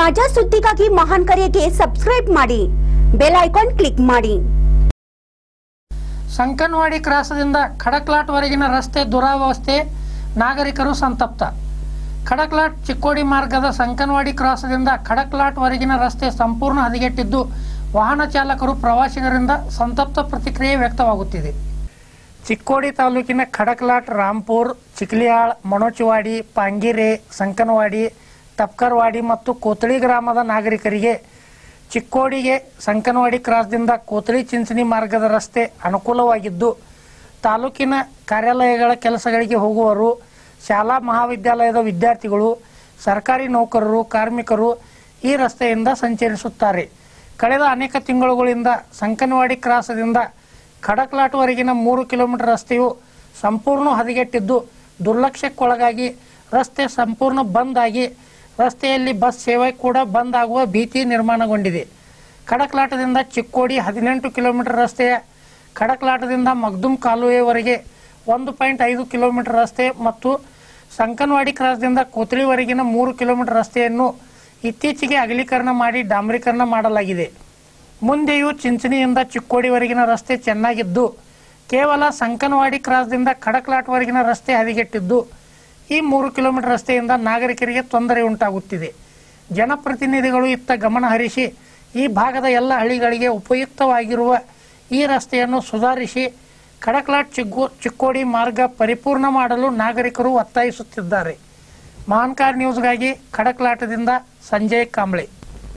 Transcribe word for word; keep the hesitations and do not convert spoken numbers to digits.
ತಾಜಾ ಸುದ್ದಿಗಾಗಿ ಮಹಾನ್ ಕರೆಗೆ ಸಬ್ಸ್ಕ್ರೈಬ್ ಮಾಡಿ, ಬೆಲ್ ಐಕಾನ್ ಕ್ಲಿಕ್ ಮಾಡಿ। ಸಂಕನವಾಡಿ ಕ್ರಾಸದಿಂದ ಖಡಕಲಾಟ್ ವರೆಗಿನ ರಸ್ತೆ ದುರವಸ್ಥೆ, ನಾಗರಿಕರು ಸಂತಪ್ತ। ಖಡಕಲಾಟ್ ಚಿಕ್ಕೋಡಿ ಮಾರ್ಗದ ಸಂಕನವಾಡಿ ಕ್ರಾಸದಿಂದ ಖಡಕಲಾಟ್ ವರೆಗಿನ ರಸ್ತೆ ಸಂಪೂರ್ಣ ಹದಗೆಟ್ಟಿದ್ದು ವಾಹನ ಚಾಲಕರು ಪ್ರವಾಸಿಗರಿಂದ ಸಂತಪ್ತ ಪ್ರತಿಕ್ರಿಯೆ ವ್ಯಕ್ತವಾಗುತ್ತಿದೆ। ಚಿಕ್ಕೋಡಿ ತಾಲೂಕಿನ ಖಡಕಲಾಟ್, ರಾಂಪುರ್, ಚಿಕ್ಲಿಯಾಳ್, ಮಣೋಚಿವಾಡಿ, ಪಾಂಗಿರೆ, ಸಂಕನವಾಡಿ, ತಪ್ಕರ್ವಾಡಿ ಮತ್ತು ಕೋತಳಿ ಗ್ರಾಮದ ನಾಗರಿಕರಿಗೆ ಚಿಕ್ಕೋಡಿಗೆ ಸಂಕನವಾಡಿ ಕ್ರಾಸ್ದಿಂದ ಕೋತಳಿ ಚಿಂಚಣಿ ಮಾರ್ಗದ ರಸ್ತೆ ಅನುಕೂಲವಾಗಿದ್ದು, ತಾಲೂಕಿನ ಕಾರ್ಯಾಲಯಗಳ ಕೆಲಸಗಳಿಗೆ ಹೋಗುವವರು, ಶಾಲಾ ಮಹಾವಿದ್ಯಾಲಯದ ವಿದ್ಯಾರ್ಥಿಗಳು, ಸರ್ಕಾರಿ ನೌಕರರು, ಕಾರ್ಮಿಕರು ಈ ರಸ್ತೆಯಿಂದ ಸಂಚರಿಸುತ್ತಾರೆ। ಕಳೆದ ಅನೇಕ ತಿಂಗಳುಗಳಿಂದ ಸಂಕನವಾಡಿ ಕ್ರಾಸದಿಂದ ಖಡಕಲಾಟ್ವರೆಗಿನ ಮೂರು ಕಿಲೋಮೀಟರ್ ರಸ್ತೆಯು ಸಂಪೂರ್ಣ ಹದಗೆಟ್ಟಿದ್ದು, ದುರ್ಲಕ್ಷ್ಯಕ್ಕೊಳಗಾಗಿ ರಸ್ತೆ ಸಂಪೂರ್ಣ ಬಂದ್ ಆಗಿ ರಸ್ತೆಯಲ್ಲಿ ಬಸ್ ಸೇವೆ ಕೂಡ ಬಂದ್ ಆಗುವ ಭೀತಿ ನಿರ್ಮಾಣಗೊಂಡಿದೆ। ಖಡಕಲಾಟದಿಂದ ಚಿಕ್ಕೋಡಿ ಹದಿನೆಂಟು ಕಿಲೋಮೀಟರ್ ರಸ್ತೆಯ ಖಡಕಲಾಟದಿಂದ ಮಗ್ದುಮ್ ಕಾಲುವೆಯವರೆಗೆ ಒಂದು ಪಾಯಿಂಟ್ ಐದು ಕಿಲೋಮೀಟರ್ ರಸ್ತೆ ಮತ್ತು ಸಂಕನವಾಡಿ ಕ್ರಾಸ್ದಿಂದ ಕೋತಳಿವರೆಗಿನ ಮೂರು ಕಿಲೋಮೀಟರ್ ರಸ್ತೆಯನ್ನು ಇತ್ತೀಚೆಗೆ ಅಗಲೀಕರಣ ಮಾಡಿ ಡಾಂಬರೀಕರಣ ಮಾಡಲಾಗಿದೆ। ಮುಂದೆಯೂ ಚಿಂಚಣಿಯಿಂದ ಚಿಕ್ಕೋಡಿವರೆಗಿನ ರಸ್ತೆ ಚೆನ್ನಾಗಿದ್ದು, ಕೇವಲ ಸಂಕನವಾಡಿ ಕ್ರಾಸ್ದಿಂದ ಖಡಕಲಾಟ್ವರೆಗಿನ ರಸ್ತೆ ಹದಗೆಟ್ಟಿದ್ದು, ಈ ಮೂರು ಕಿಲೋಮೀಟರ್ ರಸ್ತೆಯಿಂದ ನಾಗರಿಕರಿಗೆ ತೊಂದರೆ ಉಂಟಾಗುತ್ತಿದೆ। ಜನಪ್ರತಿನಿಧಿಗಳು ಇತ್ತ ಗಮನ ಹರಿಸಿ ಈ ಭಾಗದ ಎಲ್ಲ ಹಳ್ಳಿಗಳಿಗೆ ಉಪಯುಕ್ತವಾಗಿರುವ ಈ ರಸ್ತೆಯನ್ನು ಸುಧಾರಿಸಿ ಖಡಕಲಾಟ್ ಚಿಕ್ಕೋ ಚಿಕ್ಕೋಡಿ ಮಾರ್ಗ ಪರಿಪೂರ್ಣ ಮಾಡಲು ನಾಗರಿಕರು ಒತ್ತಾಯಿಸುತ್ತಿದ್ದಾರೆ। ಮಹಾನ್ ಕಾರ್ಯ ನ್ಯೂಸ್ಗಾಗಿ ಖಡಕಲಾಟದಿಂದ ಸಂಜಯ್ ಕಾಂಬ್ಳೆ।